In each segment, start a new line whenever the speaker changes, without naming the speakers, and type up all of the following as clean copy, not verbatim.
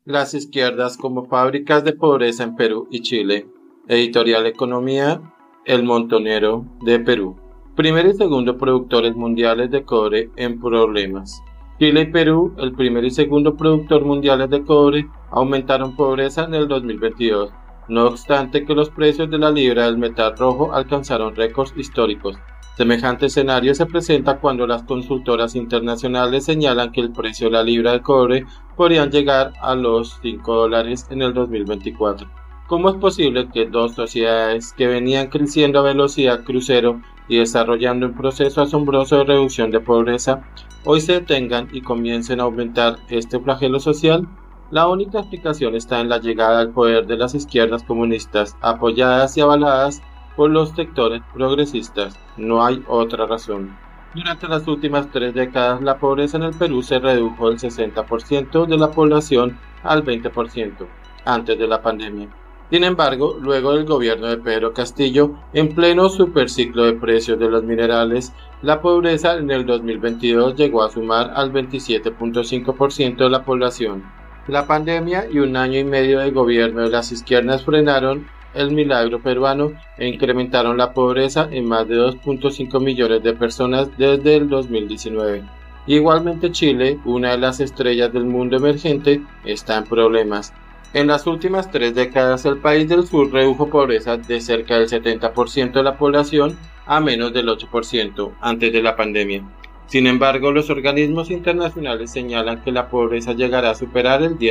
Las izquierdas como fábricas de pobreza en Perú y Chile. Editorial Economía, El Montonero de Perú. Primer y segundo productores mundiales de cobre en problemas. Chile y Perú, el primer y segundo productor mundiales de cobre, aumentaron pobreza en el 2022, no obstante que los precios de la libra del metal rojo alcanzaron récords históricos. Semejante escenario se presenta cuando las consultoras internacionales señalan que el precio de la libra de cobre podrían llegar a los $5 en el 2024. ¿Cómo es posible que dos sociedades que venían creciendo a velocidad crucero y desarrollando un proceso asombroso de reducción de pobreza, hoy se detengan y comiencen a aumentar este flagelo social? La única explicación está en la llegada al poder de las izquierdas comunistas, apoyadas y avaladas por los sectores progresistas. No hay otra razón. Durante las últimas 3 décadas, la pobreza en el Perú se redujo del 60% de la población al 20% antes de la pandemia. Sin embargo, luego del gobierno de Pedro Castillo, en pleno superciclo de precios de los minerales, la pobreza en el 2022 llegó a sumar al 27.5% de la población. La pandemia y un año y medio de gobierno de las izquierdas frenaron el milagro peruano e incrementaron la pobreza en más de 2.5 millones de personas desde el 2019. Igualmente Chile, una de las estrellas del mundo emergente, está en problemas. En las últimas 3 décadas el país del sur redujo pobreza de cerca del 70% de la población a menos del 8% antes de la pandemia. Sin embargo, los organismos internacionales señalan que la pobreza llegará a superar el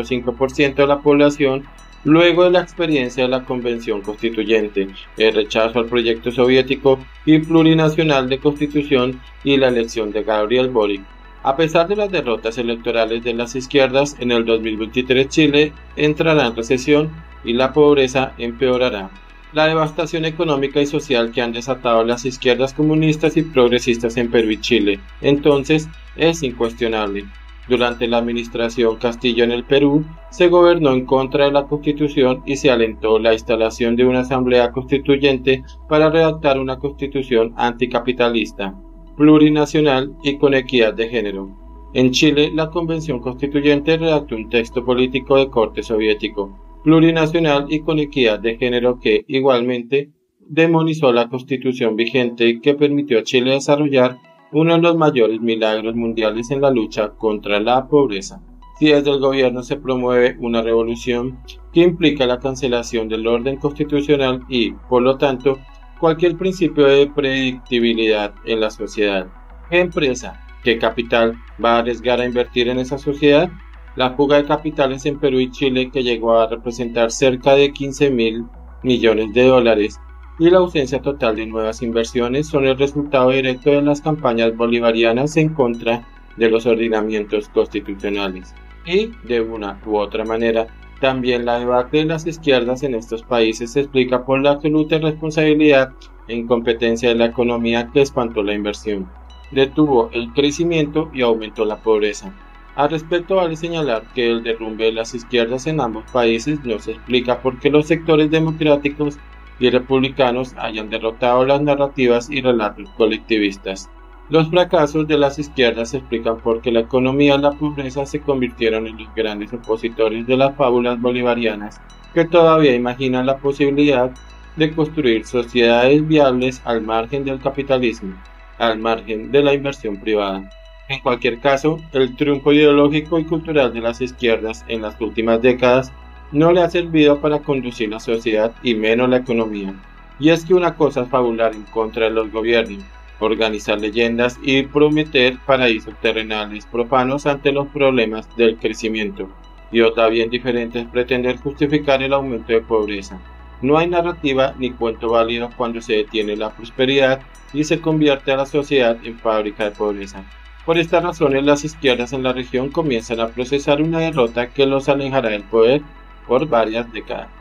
10.5% de la población luego de la experiencia de la Convención Constituyente, el rechazo al proyecto soviético y plurinacional de constitución y la elección de Gabriel Boric. A pesar de las derrotas electorales de las izquierdas, en el 2023 Chile entrará en recesión y la pobreza empeorará. La devastación económica y social que han desatado las izquierdas comunistas y progresistas en Perú y Chile, entonces, es incuestionable. Durante la administración Castillo en el Perú, se gobernó en contra de la Constitución y se alentó la instalación de una asamblea constituyente para redactar una constitución anticapitalista, plurinacional y con equidad de género. En Chile, la Convención Constituyente redactó un texto político de corte soviético, plurinacional y con equidad de género que, igualmente, demonizó la Constitución vigente y que permitió a Chile desarrollar uno de los mayores milagros mundiales en la lucha contra la pobreza. Si desde el gobierno se promueve una revolución que implica la cancelación del orden constitucional y, por lo tanto, cualquier principio de predictibilidad en la sociedad, ¿qué empresa, qué capital va a arriesgar a invertir en esa sociedad? La fuga de capitales en Perú y Chile, que llegó a representar cerca de 15.000 millones de dólares, y la ausencia total de nuevas inversiones son el resultado directo de las campañas bolivarianas en contra de los ordenamientos constitucionales. Y, de una u otra manera, también la debacle de las izquierdas en estos países se explica por la absoluta irresponsabilidad e incompetencia de la economía que espantó la inversión, detuvo el crecimiento y aumentó la pobreza. Al respecto, vale señalar que el derrumbe de las izquierdas en ambos países no se explica porque los sectores democráticos y republicanos hayan derrotado las narrativas y relatos colectivistas. Los fracasos de las izquierdas se explican porque la economía y la pobreza se convirtieron en los grandes opositores de las fábulas bolivarianas, que todavía imaginan la posibilidad de construir sociedades viables al margen del capitalismo, al margen de la inversión privada. En cualquier caso, el triunfo ideológico y cultural de las izquierdas en las últimas décadas no le ha servido para conducir la sociedad y menos la economía. Y es que una cosa es fabular en contra de los gobiernos, organizar leyendas y prometer paraísos terrenales profanos ante los problemas del crecimiento, y otra bien diferente es pretender justificar el aumento de pobreza. No hay narrativa ni cuento válido cuando se detiene la prosperidad y se convierte a la sociedad en fábrica de pobreza. Por estas razones, las izquierdas en la región comienzan a procesar una derrota que los alejará del poder por varias décadas.